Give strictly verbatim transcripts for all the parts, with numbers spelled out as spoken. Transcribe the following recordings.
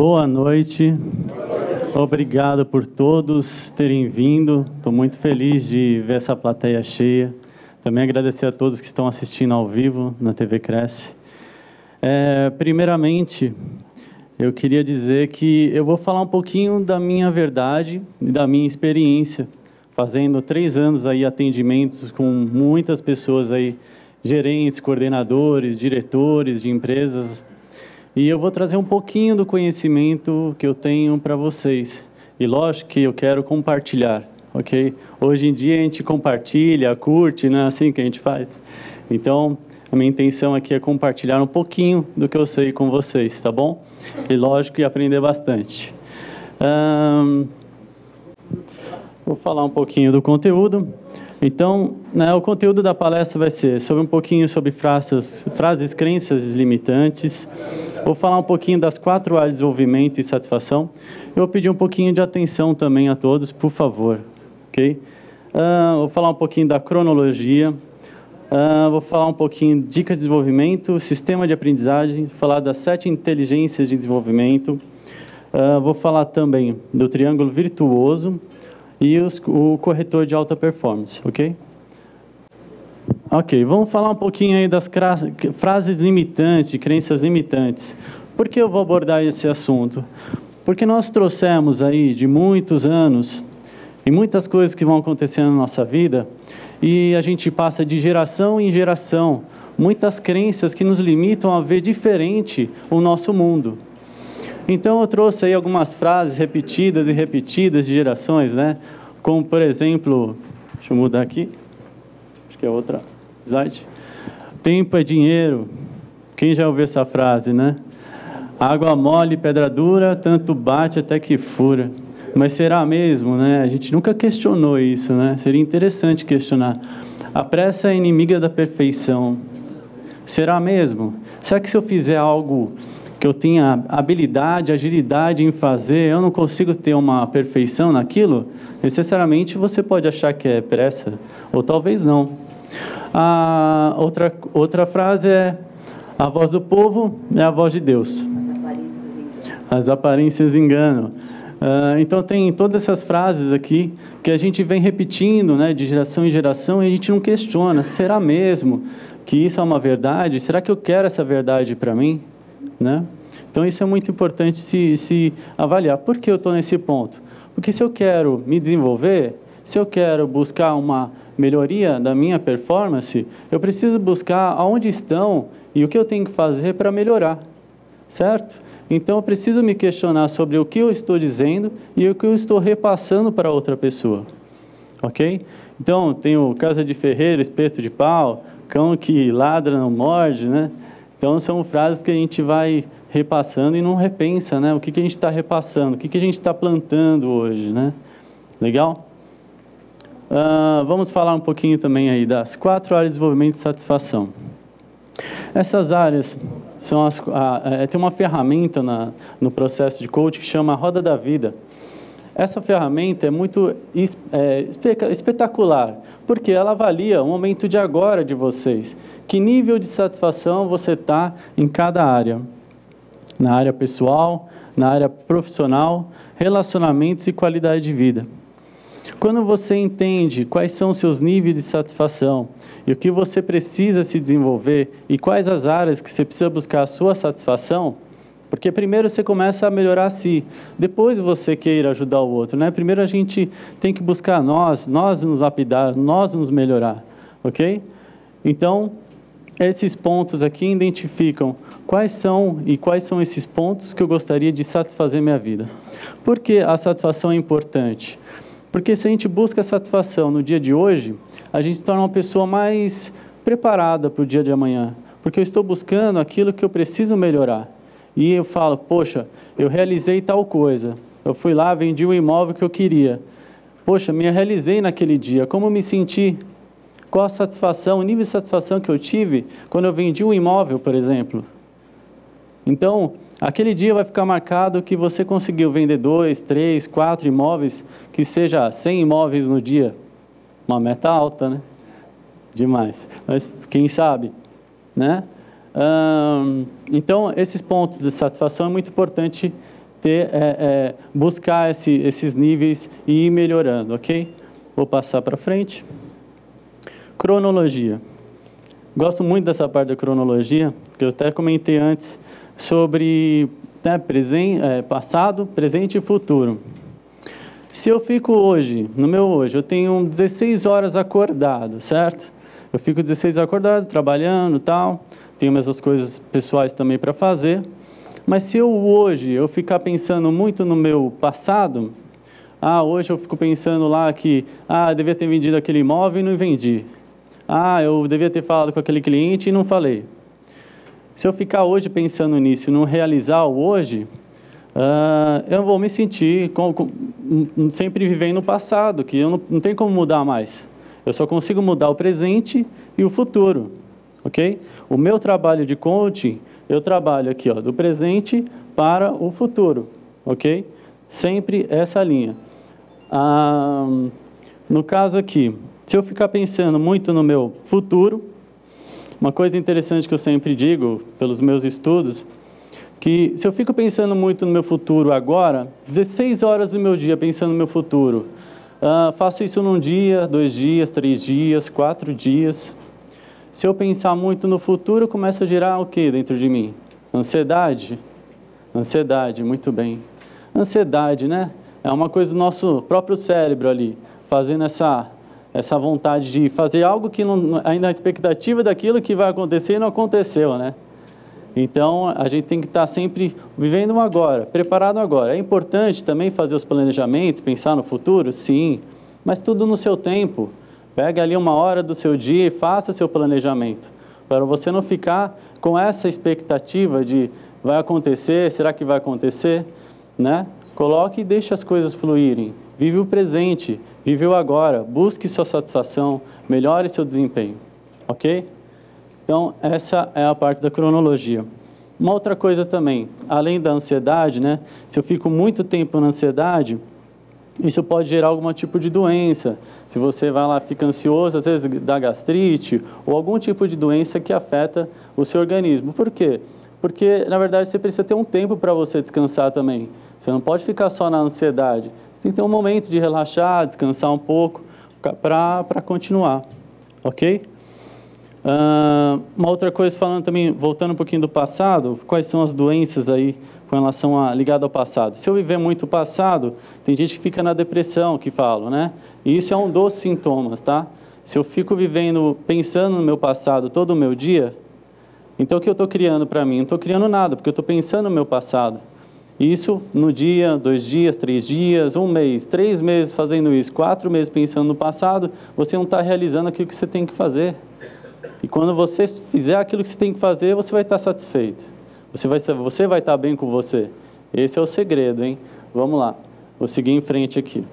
Boa noite, obrigado por todos terem vindo, estou muito feliz de ver essa plateia cheia. Também agradecer a todos que estão assistindo ao vivo na T V Cresce. É, primeiramente, eu queria dizer que eu vou falar um pouquinho da minha verdade e da minha experiência, fazendo três anos aí atendimentos com muitas pessoas aí, gerentes, coordenadores, diretores de empresas. E eu vou trazer um pouquinho do conhecimento que eu tenho para vocês. E lógico que eu quero compartilhar, ok? Hoje em dia a gente compartilha, curte, não é assim que a gente faz? Então, a minha intenção aqui é compartilhar um pouquinho do que eu sei com vocês, tá bom? E lógico que aprender bastante. Hum, vou falar um pouquinho do conteúdo. Então, né, o conteúdo da palestra vai ser sobre um pouquinho sobre frases, frases, crenças limitantes. Vou falar um pouquinho das quatro áreas de desenvolvimento e satisfação. Eu vou pedir um pouquinho de atenção também a todos, por favor. Ok? Uh, vou falar um pouquinho da cronologia. Uh, vou falar um pouquinho de dica de desenvolvimento, sistema de aprendizagem, falar das sete inteligências de desenvolvimento. Uh, vou falar também do triângulo virtuoso e os, o corretor de alta performance, ok? Ok, vamos falar um pouquinho aí das frases limitantes, de crenças limitantes. Por que eu vou abordar esse assunto? Porque nós trouxemos aí de muitos anos e muitas coisas que vão acontecendo na nossa vida e a gente passa de geração em geração muitas crenças que nos limitam a ver diferente o nosso mundo. Então eu trouxe aí algumas frases repetidas e repetidas de gerações, né? Como, por exemplo, deixa eu mudar aqui, acho que é outra slide. Tempo é dinheiro. Quem já ouviu essa frase, né? Água mole, pedra dura, tanto bate até que fura. Mas será mesmo, né? A gente nunca questionou isso, né? Seria interessante questionar. A pressa é inimiga da perfeição. Será mesmo? Será que se eu fizer algo que eu tenha habilidade, agilidade em fazer, eu não consigo ter uma perfeição naquilo? Necessariamente você pode achar que é pressa, ou talvez não. A outra, outra frase é: a voz do povo é a voz de Deus. As aparências enganam. Uh, então tem todas essas frases aqui que a gente vem repetindo, né, de geração em geração, e a gente não questiona. Será mesmo que isso é uma verdade? Será que eu quero essa verdade para mim? Né? Então isso é muito importante se, se avaliar. Por que eu estou nesse ponto? Porque se eu quero me desenvolver, se eu quero buscar uma melhoria da minha performance, eu preciso buscar aonde estão e o que eu tenho que fazer para melhorar, certo? Então eu preciso me questionar sobre o que eu estou dizendo e o que eu estou repassando para outra pessoa, ok? Então tem o casa de ferreiro, espeto de pau, cão que ladra não morde, né? Então são frases que a gente vai repassando e não repensa, né? O que, que a gente está repassando, o que, que a gente está plantando hoje, né? Legal? Uh, vamos falar um pouquinho também aí das quatro áreas de desenvolvimento e satisfação. Essas áreas são as, a, a, tem uma ferramenta na, no processo de coaching que chama Roda da Vida. Essa ferramenta é muito é, espetacular, porque ela avalia o momento de agora de vocês. Que nível de satisfação você está em cada área. Na área pessoal, na área profissional, relacionamentos e qualidade de vida. Quando você entende quais são os seus níveis de satisfação e o que você precisa se desenvolver e quais as áreas que você precisa buscar a sua satisfação, porque primeiro você começa a melhorar a si, depois você queira ajudar o outro, né? Primeiro a gente tem que buscar nós, nós nos lapidar, nós nos melhorar, ok? Então, esses pontos aqui identificam quais são e quais são esses pontos que eu gostaria de satisfazer minha vida. Por que a satisfação é importante? Porque se a gente busca satisfação no dia de hoje, a gente se torna uma pessoa mais preparada para o dia de amanhã, porque eu estou buscando aquilo que eu preciso melhorar. E eu falo, poxa, eu realizei tal coisa, eu fui lá, vendi o imóvel que eu queria. Poxa, me realizei naquele dia, como eu me senti? Qual a satisfação, o nível de satisfação que eu tive quando eu vendi um imóvel, por exemplo? Então, aquele dia vai ficar marcado que você conseguiu vender dois, três, quatro imóveis, que seja cem imóveis no dia. Uma meta alta, né? Demais. Mas quem sabe, né? Hum, então, esses pontos de satisfação é muito importante ter, é, é, buscar esse, esses níveis e ir melhorando, ok? Vou passar para frente. Cronologia. Gosto muito dessa parte da cronologia, que eu até comentei antes, sobre né, presen é, passado, presente e futuro. Se eu fico hoje, no meu hoje, eu tenho dezesseis horas acordado, certo? Eu fico dezesseis acordado, trabalhando e tal, tenho minhas coisas pessoais também para fazer, mas se eu hoje eu ficar pensando muito no meu passado, ah, hoje eu fico pensando lá que, ah, eu devia ter vendido aquele imóvel e não vendi. Ah, eu devia ter falado com aquele cliente e não falei. Se eu ficar hoje pensando nisso e não realizar o hoje, uh, eu vou me sentir com, com, sempre vivendo no passado, que eu não, não tem como mudar mais. Eu só consigo mudar o presente e o futuro, ok? O meu trabalho de coaching, eu trabalho aqui, ó, do presente para o futuro, ok? Sempre essa linha. Ah, no caso aqui, se eu ficar pensando muito no meu futuro, uma coisa interessante que eu sempre digo, pelos meus estudos, que se eu fico pensando muito no meu futuro agora, dezesseis horas do meu dia pensando no meu futuro, uh, faço isso num dia, dois dias, três dias, quatro dias. Se eu pensar muito no futuro, começa a gerar o que dentro de mim? Ansiedade? Ansiedade, muito bem. Ansiedade, né? É uma coisa do nosso próprio cérebro ali, fazendo essa... essa vontade de fazer algo que não, ainda a expectativa daquilo que vai acontecer e não aconteceu, né? Então, a gente tem que estar sempre vivendo agora, preparado agora. É importante também fazer os planejamentos, pensar no futuro, sim, mas tudo no seu tempo. Pega ali uma hora do seu dia e faça seu planejamento, para você não ficar com essa expectativa de vai acontecer, será que vai acontecer, né? Coloque e deixe as coisas fluírem. Vive o presente, vive o agora, busque sua satisfação, melhore seu desempenho, ok? Então, essa é a parte da cronologia. Uma outra coisa também, além da ansiedade, né? Se eu fico muito tempo na ansiedade, isso pode gerar algum tipo de doença. Se você vai lá, fica ansioso, às vezes dá gastrite, ou algum tipo de doença que afeta o seu organismo. Por quê? Porque, na verdade, você precisa ter um tempo para você descansar também. Você não pode ficar só na ansiedade. Tem que ter um momento de relaxar, descansar um pouco, para continuar, ok? Uh, uma outra coisa, falando também, voltando um pouquinho do passado, quais são as doenças aí com relação a ligado ao passado? Se eu viver muito o passado, tem gente que fica na depressão, que falo, né? E isso é um dos sintomas, tá? Se eu fico vivendo, pensando no meu passado todo o meu dia, então o que eu estou criando para mim? Não estou criando nada, porque eu estou pensando no meu passado. Isso no dia, dois dias, três dias, um mês, três meses fazendo isso, quatro meses pensando no passado, você não está realizando aquilo que você tem que fazer. E quando você fizer aquilo que você tem que fazer, você vai estar satisfeito. Você vai, você vai estar bem com você. Esse é o segredo, hein? Vamos lá. Vou seguir em frente aqui.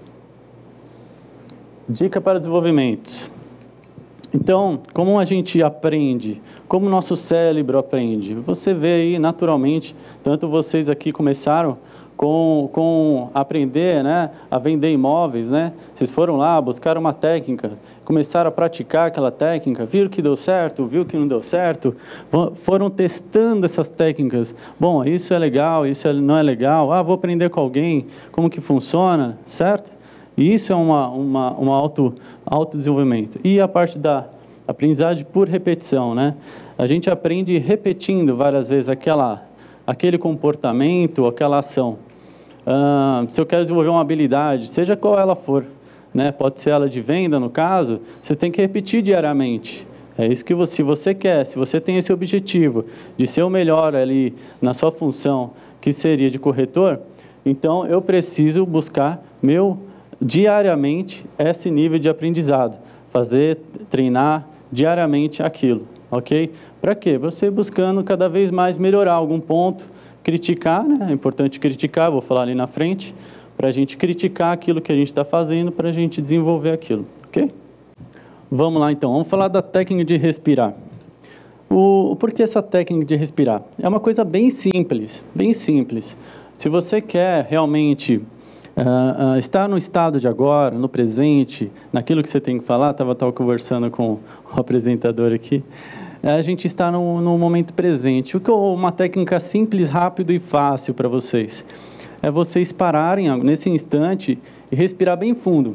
Dica para desenvolvimento. Então, como a gente aprende? Como o nosso cérebro aprende? Você vê aí, naturalmente, tanto vocês aqui começaram com, com aprender, né, a vender imóveis, né? Vocês foram lá, buscaram uma técnica, começaram a praticar aquela técnica, viram que deu certo, viu que não deu certo, foram testando essas técnicas. Bom, isso é legal, isso não é legal. Ah, vou aprender com alguém, como que funciona, certo? E isso é uma, uma, uma auto, autodesenvolvimento. E a parte da aprendizagem por repetição, né? A gente aprende repetindo várias vezes aquela, aquele comportamento, aquela ação. Ah, se eu quero desenvolver uma habilidade, seja qual ela for, né? Pode ser ela de venda, no caso, você tem que repetir diariamente. É isso que você, se você quer, se você tem esse objetivo de ser o melhor ali na sua função, que seria de corretor, então eu preciso buscar meu diariamente esse nível de aprendizado, fazer, treinar diariamente aquilo, ok? Para quê? Para você buscando cada vez mais melhorar algum ponto, criticar, né? É importante criticar, vou falar ali na frente, para a gente criticar aquilo que a gente está fazendo, para a gente desenvolver aquilo, ok? Vamos lá então, vamos falar da técnica de respirar. O, por que essa técnica de respirar? É uma coisa bem simples, bem simples. Se você quer realmente Uh, uh, estar no estado de agora, no presente, naquilo que você tem que falar, estava tava conversando com o apresentador aqui, uh, a gente está no, no momento presente. O que é uma técnica simples, rápida e fácil para vocês. Uh, é vocês pararem nesse instante e respirar bem fundo.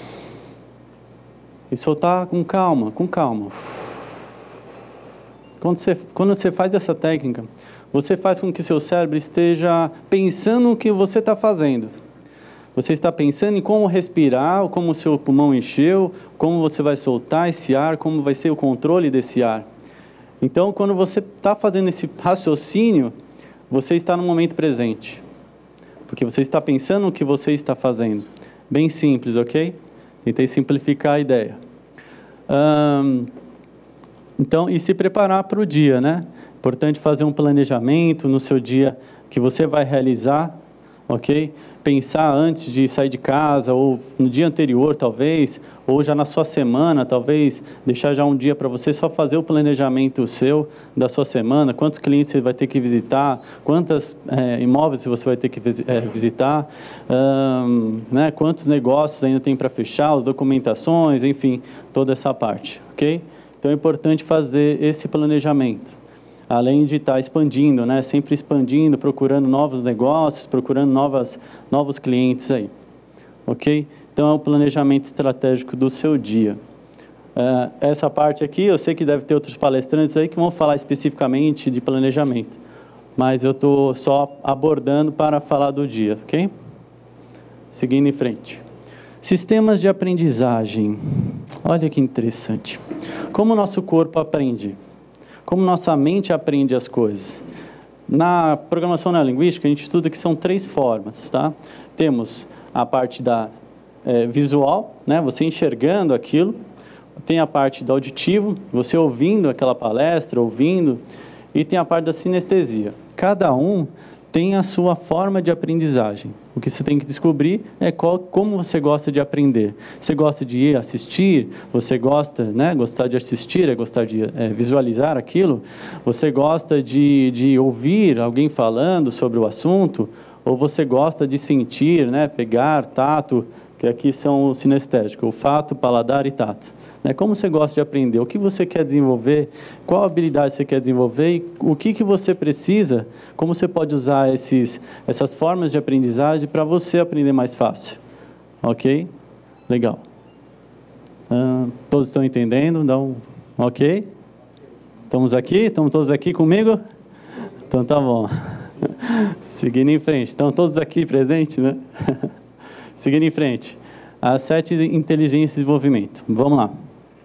E soltar com calma, com calma. Quando você, quando você faz essa técnica, você faz com que seu cérebro esteja pensando no que você está fazendo. Você está pensando em como respirar, como o seu pulmão encheu, como você vai soltar esse ar, como vai ser o controle desse ar. Então, quando você está fazendo esse raciocínio, você está no momento presente. Porque você está pensando no que você está fazendo. Bem simples, ok? Tentei simplificar a ideia. Hum, então, e se preparar para o dia, né? Importante fazer um planejamento no seu dia que você vai realizar, ok? Pensar antes de sair de casa, ou no dia anterior, talvez, ou já na sua semana, talvez, deixar já um dia para você só fazer o planejamento seu, da sua semana, quantos clientes você vai ter que visitar, quantos é, imóveis você vai ter que é, visitar, hum, né, quantos negócios ainda tem para fechar, as documentações, enfim, toda essa parte, ok? Então é importante fazer esse planejamento. Além de estar expandindo, né? Sempre expandindo, procurando novos negócios, procurando novas, novos clientes aí. Ok? Então, é o planejamento estratégico do seu dia. Uh, essa parte aqui, eu sei que deve ter outros palestrantes aí que vão falar especificamente de planejamento. Mas eu estou só abordando para falar do dia, ok? Seguindo em frente. Sistemas de aprendizagem. Olha que interessante. Como o nosso corpo aprende? Como nossa mente aprende as coisas. Na programação neurolinguística, a gente estuda que são três formas, tá? Temos a parte da é, visual, né? Você enxergando aquilo. Tem a parte do auditivo, você ouvindo aquela palestra, ouvindo. E tem a parte da sinestesia. Cada um tem a sua forma de aprendizagem. O que você tem que descobrir é qual, como você gosta de aprender. Você gosta de ir assistir? Você gosta, né? Gostar de assistir é gostar de é, visualizar aquilo? Você gosta de, de ouvir alguém falando sobre o assunto? Ou você gosta de sentir, né? Pegar, tato, que aqui são o sinestésico, olfato, paladar e tato. Como você gosta de aprender? O que você quer desenvolver? Qual habilidade você quer desenvolver? E o que, que você precisa? Como você pode usar esses, essas formas de aprendizagem para você aprender mais fácil? Ok? Legal. Uh, todos estão entendendo? Então, ok? Estamos aqui? Estão todos aqui comigo? Então tá bom. Seguindo em frente. Estão todos aqui presentes, né? Seguindo em frente. As sete inteligências de desenvolvimento. Vamos lá.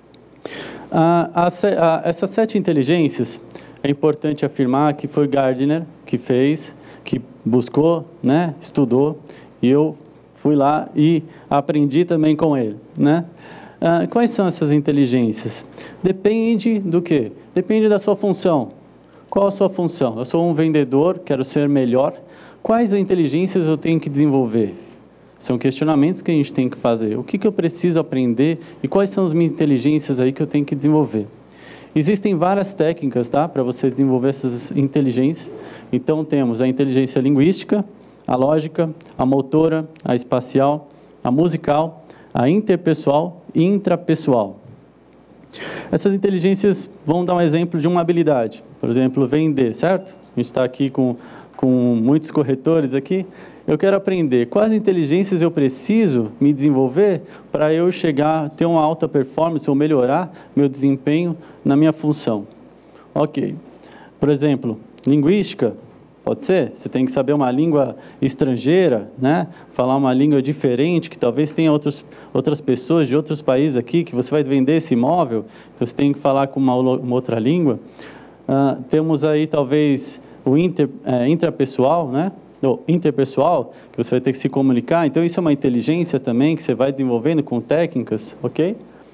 Ah, as, ah, essas sete inteligências, é importante afirmar que foi Gardner que fez, que buscou, né, estudou, e eu fui lá e aprendi também com ele, né? Ah, quais são essas inteligências? Depende do quê? Depende da sua função. Qual a sua função? Eu sou um vendedor, quero ser melhor. Quais inteligências eu tenho que desenvolver? São questionamentos que a gente tem que fazer. O que, que eu preciso aprender e quais são as minhas inteligências aí que eu tenho que desenvolver? Existem várias técnicas, tá, para você desenvolver essas inteligências. Então, temos a inteligência linguística, a lógica, a motora, a espacial, a musical, a interpessoal e intrapessoal. Essas inteligências vão dar um exemplo de uma habilidade. Por exemplo, vender, certo? A gente está aqui com, com muitos corretores aqui. Eu quero aprender quais inteligências eu preciso me desenvolver para eu chegar a ter uma alta performance ou melhorar meu desempenho na minha função. Ok. Por exemplo, linguística, pode ser? Você tem que saber uma língua estrangeira, né? Falar uma língua diferente, que talvez tenha outros, outras pessoas de outros países aqui, que você vai vender esse imóvel, então você tem que falar com uma, uma outra língua. Uh, temos aí, talvez, o inter, é, intrapessoal, né? Ou interpessoal, que você vai ter que se comunicar. Então, isso é uma inteligência também que você vai desenvolvendo com técnicas, ok?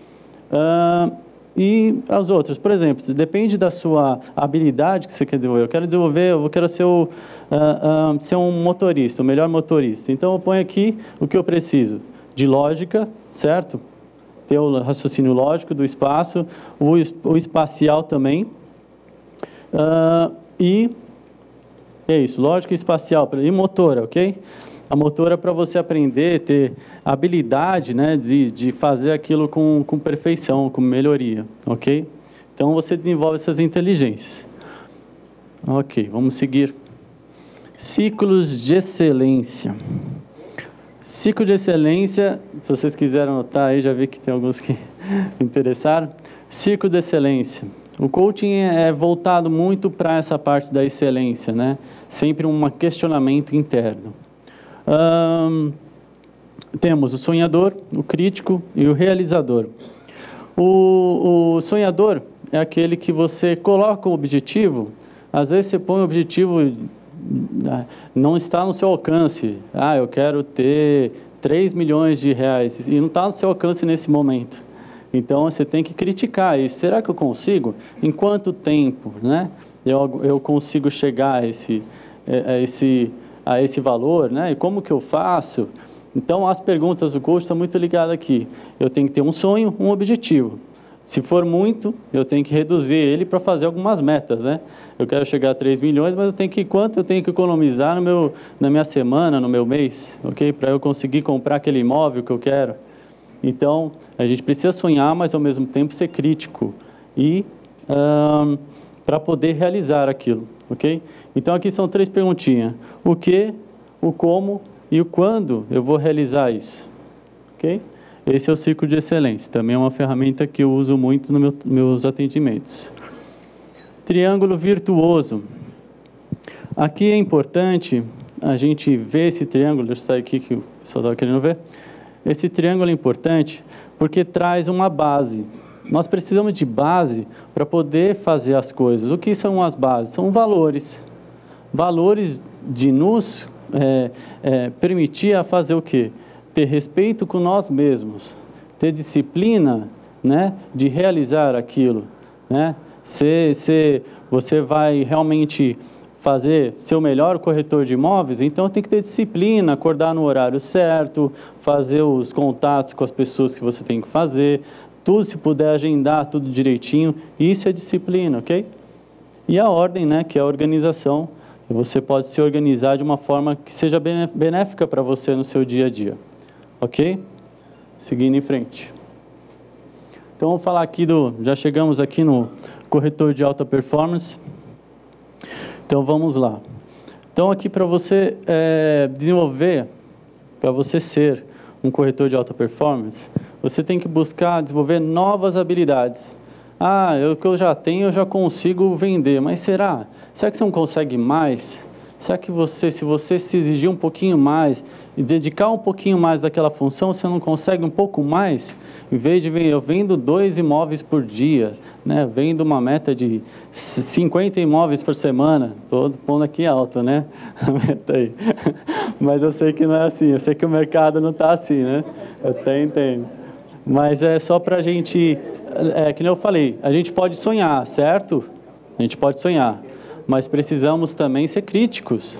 Uh, e as outras, por exemplo, depende da sua habilidade que você quer desenvolver. Eu quero desenvolver, eu quero ser, o, uh, uh, ser um motorista, o melhor motorista. Então, eu ponho aqui o que eu preciso. De lógica, certo? Ter o raciocínio lógico do espaço, o, o espacial também. Uh, e... É isso, lógica espacial e motora, ok? A motora é para você aprender, ter habilidade, né, de, de fazer aquilo com, com perfeição, com melhoria, ok? Então, você desenvolve essas inteligências. Ok, vamos seguir Ciclos de excelência. Ciclo de excelência, se vocês quiserem anotar aí, já vi que tem alguns que interessaram. Ciclo de excelência. O coaching é voltado muito para essa parte da excelência, né? Sempre um questionamento interno. Hum, temos o sonhador, o crítico e o realizador. O, o sonhador é aquele que você coloca o objetivo, às vezes você põe o objetivo, não está no seu alcance. Ah, eu quero ter três milhões de reais, e não está no seu alcance nesse momento. Então, você tem que criticar isso. Será que eu consigo? Em quanto tempo, né, eu, eu consigo chegar a esse, a, esse, a esse valor? Né? E como que eu faço? Então, as perguntas do coach estão muito ligadas aqui. Eu tenho que ter um sonho, um objetivo. Se for muito, eu tenho que reduzir ele para fazer algumas metas, né? Eu quero chegar a três milhões, mas eu tenho que, quanto eu tenho que economizar no meu, na minha semana, no meu mês, ok? Para eu conseguir comprar aquele imóvel que eu quero. Então, a gente precisa sonhar, mas ao mesmo tempo ser crítico e um, para poder realizar aquilo, ok? Então, aqui são três perguntinhas. O que, o como e o quando eu vou realizar isso, ok? Esse é o ciclo de excelência. Também é uma ferramenta que eu uso muito nos meu, meus atendimentos. Triângulo virtuoso. Aqui é importante a gente ver esse triângulo. Deixa eu sair aqui que o pessoal estava querendo ver. Esse triângulo é importante porque traz uma base. Nós precisamos de base para poder fazer as coisas. O que são as bases? São valores. Valores de nos é, é, permitir a fazer o quê? Ter respeito com nós mesmos. Ter disciplina, né, de realizar aquilo. Né? Se, se você vai realmente fazer seu melhor corretor de imóveis, então tem que ter disciplina, acordar no horário certo, fazer os contatos com as pessoas que você tem que fazer, tudo, se puder agendar tudo direitinho, isso é disciplina, ok? E a ordem, né, que é a organização, você pode se organizar de uma forma que seja benéfica para você no seu dia a dia, ok? Seguindo em frente. Então, vamos falar aqui do, já chegamos aqui no corretor de alta performance. Então, vamos lá. Então, aqui para você é, desenvolver, para você ser um corretor de alta performance, você tem que buscar desenvolver novas habilidades. Ah, o que eu já tenho, eu já consigo vender, mas será? Será que você não consegue mais? Será que você, se você se exigir um pouquinho mais e dedicar um pouquinho mais daquela função, você não consegue um pouco mais? Em vez de eu vendo dois imóveis por dia, né? Vendo uma meta de cinquenta imóveis por semana, estou pondo aqui alto, né? A meta aí. Mas eu sei que não é assim, eu sei que o mercado não está assim, né? Eu até entendo. Mas é só para a gente, é que nem eu falei, a gente pode sonhar, certo? A gente pode sonhar. Mas precisamos também ser críticos.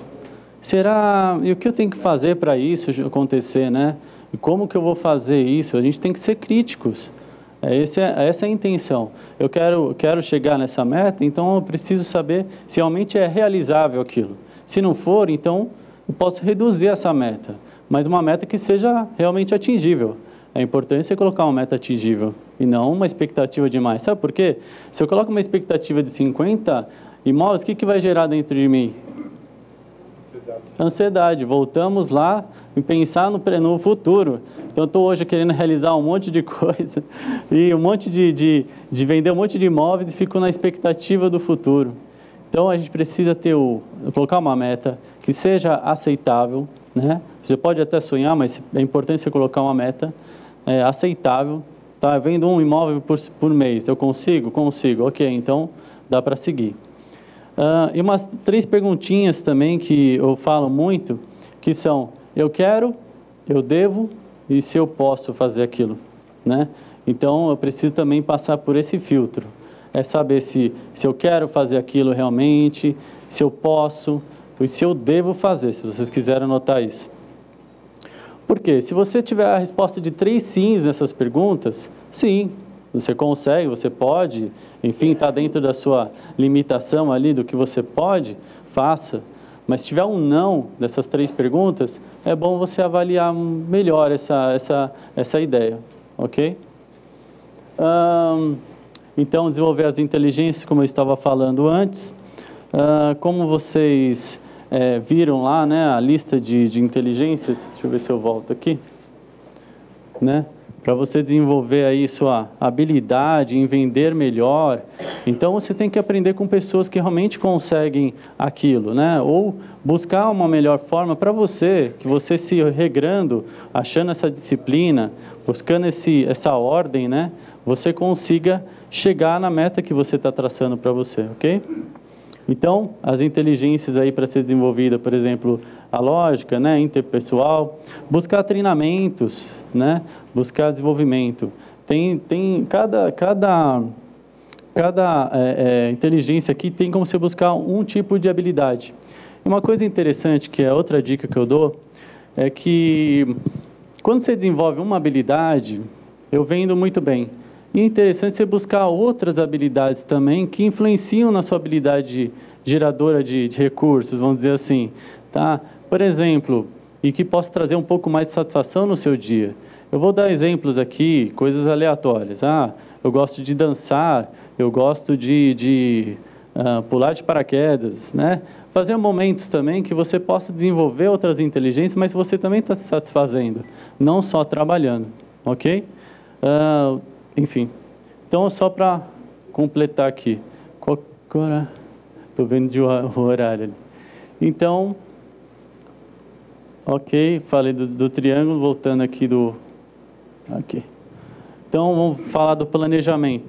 Será, e o que eu tenho que fazer para isso acontecer, né? E como que eu vou fazer isso? A gente tem que ser críticos. Essa é, essa é a intenção. Eu quero, quero chegar nessa meta, então eu preciso saber se realmente é realizável aquilo. Se não for, então eu posso reduzir essa meta, mas uma meta que seja realmente atingível. É importante você colocar uma meta atingível e não uma expectativa demais. Sabe por quê? Se eu coloco uma expectativa de cinquenta imóveis, o que, que vai gerar dentro de mim? Ansiedade. Ansiedade. Voltamos lá em pensar no, no futuro. Então, eu estou hoje querendo realizar um monte de coisa e um monte de, de, de vender um monte de imóveis e fico na expectativa do futuro. Então, a gente precisa ter o, colocar uma meta que seja aceitável, né? Você pode até sonhar, mas é importante você colocar uma meta é, aceitável. Tá vendo um imóvel por, por mês, eu consigo? Consigo. Ok, então dá para seguir. Uh, e umas três perguntinhas também que eu falo muito, que são, eu quero, eu devo e se eu posso fazer aquilo, né? Então, eu preciso também passar por esse filtro. É saber se, se eu quero fazer aquilo realmente, se eu posso, e se eu devo fazer, se vocês quiserem anotar isso. Por quê? Se você tiver a resposta de três sims nessas perguntas, sim, você consegue, você pode, enfim, está dentro da sua limitação ali do que você pode, faça. Mas se tiver um não dessas três perguntas, é bom você avaliar melhor essa, essa, essa ideia, ok? Hum, então, desenvolver as inteligências, como eu estava falando antes. Uh, como vocês é, viram lá, né, a lista de, de inteligências, deixa eu ver se eu volto aqui, né? Para você desenvolver aí sua habilidade em vender melhor. Então, você tem que aprender com pessoas que realmente conseguem aquilo, né? Ou buscar uma melhor forma para você, que você se regrando, achando essa disciplina, buscando esse, essa ordem, né? Você consiga chegar na meta que você está traçando para você, ok? Então, as inteligências aí para ser desenvolvida, por exemplo, a lógica, né, interpessoal, buscar treinamentos, né, buscar desenvolvimento. Tem, tem cada, cada, cada é, é, inteligência aqui tem como você buscar um tipo de habilidade. E uma coisa interessante, que é outra dica que eu dou, é que quando você desenvolve uma habilidade, eu vendo muito bem. E é interessante você buscar outras habilidades também que influenciam na sua habilidade geradora de, de recursos, vamos dizer assim. Tá? Por exemplo, e que possa trazer um pouco mais de satisfação no seu dia. Eu vou dar exemplos aqui, coisas aleatórias. Ah, eu gosto de dançar, eu gosto de, de uh, pular de paraquedas, né? Fazer momentos também que você possa desenvolver outras inteligências, mas você também está se satisfazendo, não só trabalhando, ok? Uh, Enfim, então só para completar aqui, estou vendo de o horário ali. Então, ok, falei do, do triângulo, voltando aqui do... Aqui. Então, vamos falar do planejamento.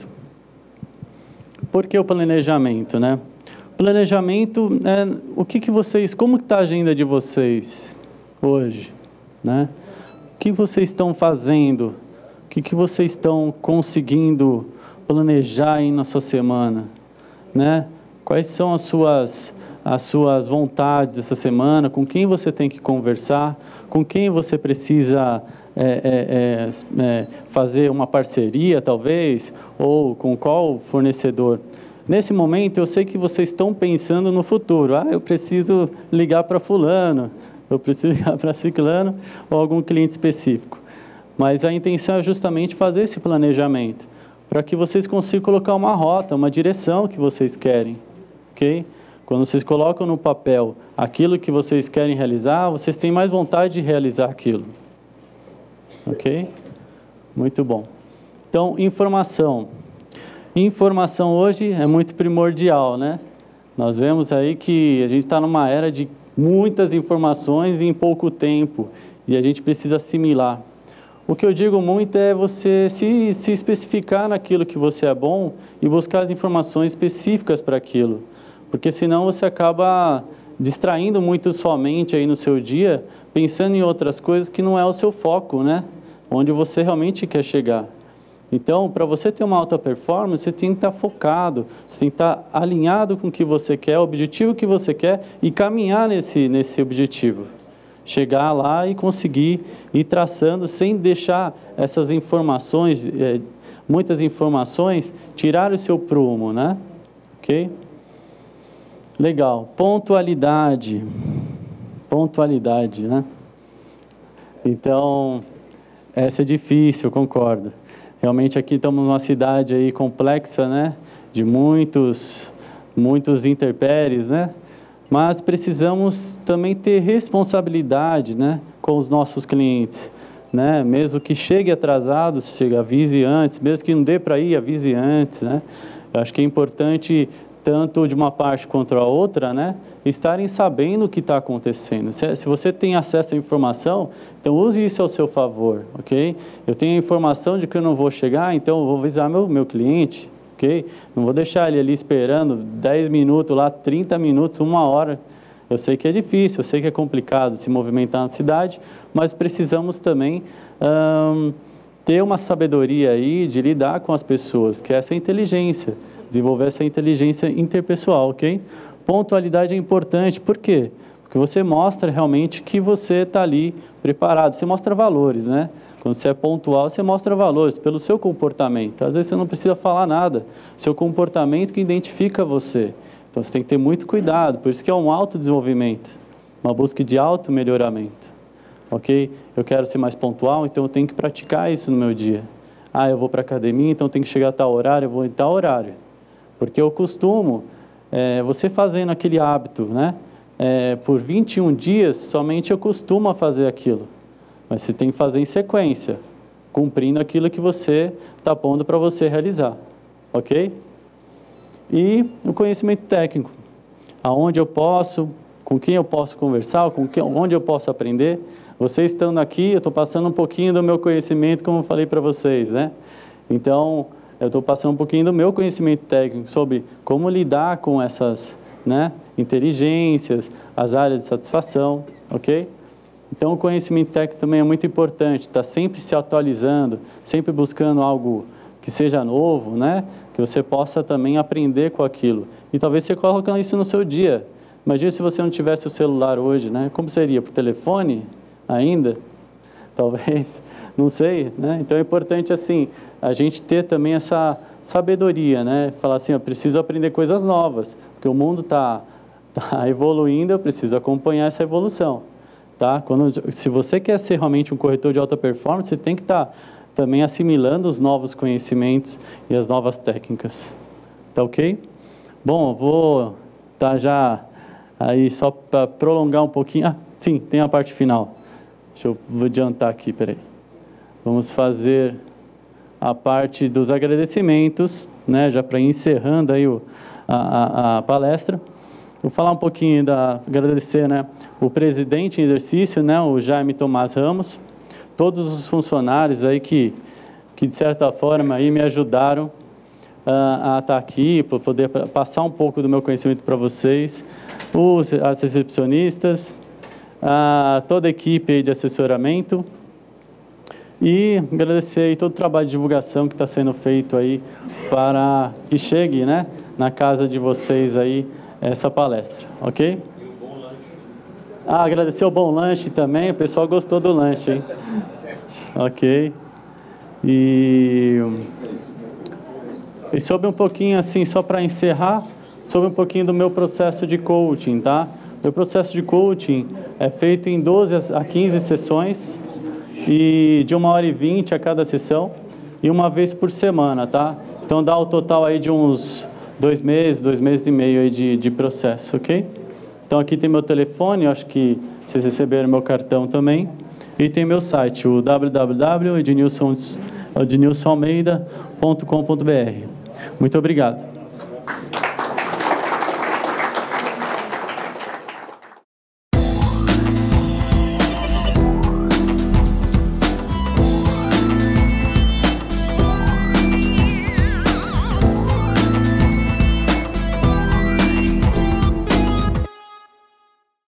Por que o planejamento, né? Planejamento, é, o que que vocês, como está a agenda de vocês hoje, né? O que vocês estão fazendo? O que, que vocês estão conseguindo planejar aí na sua semana, né? Quais são as suas, as suas vontades essa semana? Com quem você tem que conversar? Com quem você precisa é, é, é, fazer uma parceria, talvez? Ou com qual fornecedor? Nesse momento, eu sei que vocês estão pensando no futuro. Ah, eu preciso ligar para fulano, eu preciso ligar para ciclano ou algum cliente específico. Mas a intenção é justamente fazer esse planejamento, para que vocês consigam colocar uma rota, uma direção que vocês querem, ok? Quando vocês colocam no papel aquilo que vocês querem realizar, vocês têm mais vontade de realizar aquilo, ok? Muito bom. Então, informação. Informação hoje é muito primordial, né? Nós vemos aí que a gente está numa era de muitas informações em pouco tempo, e a gente precisa assimilar. O que eu digo muito é você se, se especificar naquilo que você é bom e buscar as informações específicas para aquilo. Porque senão você acaba distraindo muito sua mente aí no seu dia, pensando em outras coisas que não é o seu foco, né? Onde você realmente quer chegar. Então, para você ter uma alta performance, você tem que estar focado, você tem que estar alinhado com o que você quer, o objetivo que você quer e caminhar nesse, nesse objetivo. Chegar lá e conseguir ir traçando sem deixar essas informações, é, muitas informações, tirar o seu prumo, né? Ok? Legal. Pontualidade. Pontualidade, né? Então, essa é difícil, concordo. Realmente aqui estamos numa cidade aí complexa, né? De muitos, muitos intempéries, né? Mas precisamos também ter responsabilidade, né, com os nossos clientes, né? Mesmo que chegue atrasado, chegue, avise antes, mesmo que não dê para ir, avise antes, né? Eu acho que é importante, tanto de uma parte quanto a outra, né, estarem sabendo o que está acontecendo. Se, se você tem acesso à informação, então use isso ao seu favor, ok? Eu tenho a informação de que eu não vou chegar, então eu vou avisar meu, meu cliente, ok? Não vou deixar ele ali esperando dez minutos lá, trinta minutos, uma hora. Eu sei que é difícil, eu sei que é complicado se movimentar na cidade, mas precisamos também hum, ter uma sabedoria aí de lidar com as pessoas, que é essa inteligência, desenvolver essa inteligência interpessoal, ok? Pontualidade é importante, por quê? Porque você mostra realmente que você está ali preparado, você mostra valores, né? Quando você é pontual, você mostra valores pelo seu comportamento. Às vezes você não precisa falar nada, seu comportamento que identifica você. Então você tem que ter muito cuidado, por isso que é um autodesenvolvimento, uma busca de auto-melhoramento. Ok? Eu quero ser mais pontual, então eu tenho que praticar isso no meu dia. Ah, eu vou para a academia, então eu tenho que chegar a tal horário, eu vou em tal horário. Porque eu costumo, é, você fazendo aquele hábito, né? é, por vinte e um dias, somente eu costumo fazer aquilo. Mas você tem que fazer em sequência, cumprindo aquilo que você está pondo para você realizar. Ok? E o conhecimento técnico. Aonde eu posso, com quem eu posso conversar, com quem, onde eu posso aprender. Vocês estando aqui, eu estou passando um pouquinho do meu conhecimento, como eu falei para vocês, né? Então, eu estou passando um pouquinho do meu conhecimento técnico sobre como lidar com essas, né, inteligências, as áreas de satisfação, ok? Então, o conhecimento técnico também é muito importante, está sempre se atualizando, sempre buscando algo que seja novo, né? Que você possa também aprender com aquilo. E talvez você coloque isso no seu dia. Imagina se você não tivesse o celular hoje, né? Como seria? Por telefone ainda? Talvez, não sei, né? Então é importante, assim, a gente ter também essa sabedoria, né? Falar assim, eu preciso aprender coisas novas, porque o mundo está tá evoluindo, eu preciso acompanhar essa evolução, tá? Quando, se você quer ser realmente um corretor de alta performance, você tem que estar... Tá também assimilando os novos conhecimentos e as novas técnicas. Tá ok? Bom, eu vou tá já aí só para prolongar um pouquinho. Ah, sim, tem a parte final. Deixa eu vou adiantar aqui, peraí. Vamos fazer a parte dos agradecimentos, né? Já para ir encerrando aí o, a, a, a palestra. Vou falar um pouquinho da agradecer, né? O presidente em exercício, né? O Jaime Tomás Ramos. Todos os funcionários aí que, que de certa forma, aí me ajudaram uh, a estar aqui, para poder passar um pouco do meu conhecimento para vocês, os, as recepcionistas, uh, toda a equipe de assessoramento, e agradecer aí todo o trabalho de divulgação que está sendo feito aí para que chegue, né, na casa de vocês aí essa palestra, ok? Ah, agradecer o bom lanche também, o pessoal gostou do lanche, hein? Ok. E, e sobre um pouquinho, assim, só para encerrar, sobre um pouquinho do meu processo de coaching, tá? Meu processo de coaching é feito em doze a quinze sessões, e de uma hora e vinte a cada sessão, e uma vez por semana, tá? Então dá o total aí de uns dois meses, dois meses e meio aí de, de processo, ok? Então, aqui tem meu telefone, eu acho que vocês receberam meu cartão também. E tem meu site, o w w w ponto ednilson almeida ponto com ponto b r. Muito obrigado.